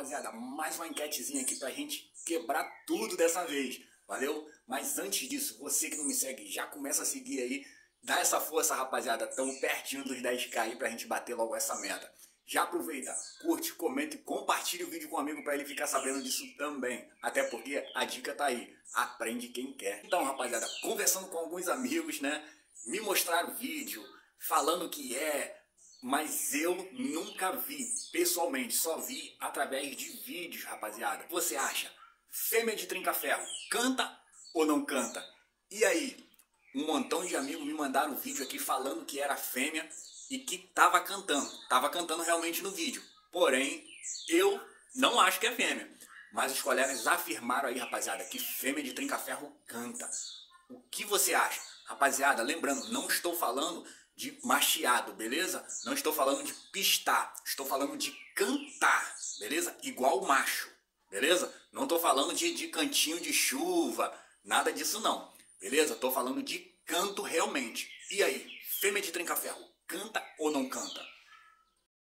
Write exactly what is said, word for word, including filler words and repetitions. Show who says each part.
Speaker 1: rapaziada, mais uma enquetezinha aqui pra gente quebrar tudo dessa vez, valeu? Mas antes disso, você que não me segue, já começa a seguir aí, dá essa força, rapaziada, tamo pertinho dos dez k aí pra gente bater logo essa meta. Já aproveita, curte, comenta e compartilha o vídeo com um amigo pra ele ficar sabendo disso também, até porque a dica tá aí, aprende quem quer. Então, rapaziada, conversando com alguns amigos, né, me mostraram o vídeo, falando que é... Mas eu nunca vi, pessoalmente, só vi através de vídeos, rapaziada. Você acha? Fêmea de trinca-ferro, canta ou não canta? E aí? Um montão de amigos me mandaram um vídeo aqui falando que era fêmea e que tava cantando. Tava cantando realmente no vídeo. Porém, eu não acho que é fêmea. Mas os colegas afirmaram aí, rapaziada, que fêmea de trinca-ferro canta. O que você acha? Rapaziada, lembrando, não estou falando de machiado, beleza? Não estou falando de pistar, estou falando de cantar, beleza? Igual o macho, beleza? Não estou falando de, de cantinho de chuva, nada disso não, beleza? Estou falando de canto realmente. E aí, fêmea de trinca-ferro, canta ou não canta?